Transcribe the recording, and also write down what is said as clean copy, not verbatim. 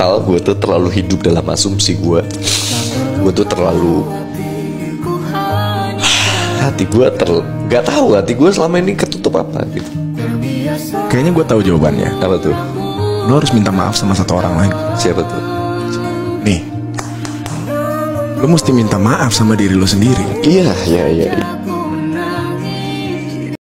mental gue tuh terlalu hidup dalam asumsi gue tuh terlalu hati gue gak tahu hati gue selama ini ketutup apa gitu. Kayaknya gue tahu jawabannya. Apa tuh? Lo harus minta maaf sama satu orang lagi. Siapa tuh? Nih, lo mesti minta maaf sama diri lo sendiri. Iya.